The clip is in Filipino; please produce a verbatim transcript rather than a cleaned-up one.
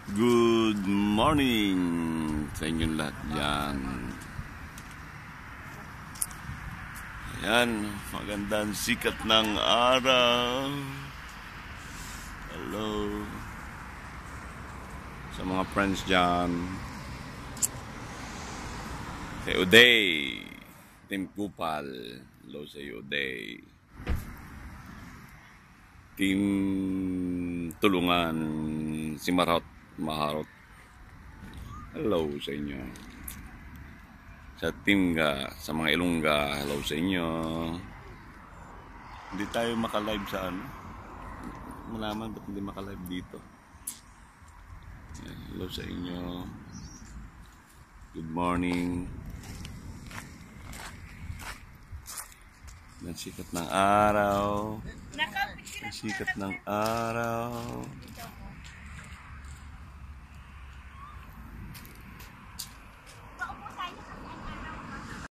Good morning sa inyong lahat dyan. Ayan, magandang sikat ng araw. Hello sa mga friends dyan. Kay Uday, Team Kupal. Hello sa iyo, Uday. Team Tulungan, si Marot, Maharot. Hello sa inyo. Sa team ga, sa mga Ilongga, hello sa inyo. Hindi tayo maka-live sa ano. Malaman ba't hindi maka-live dito. Yan, hello sa inyo. Good morning. Ang sikat ng araw. Ang sikat ng araw.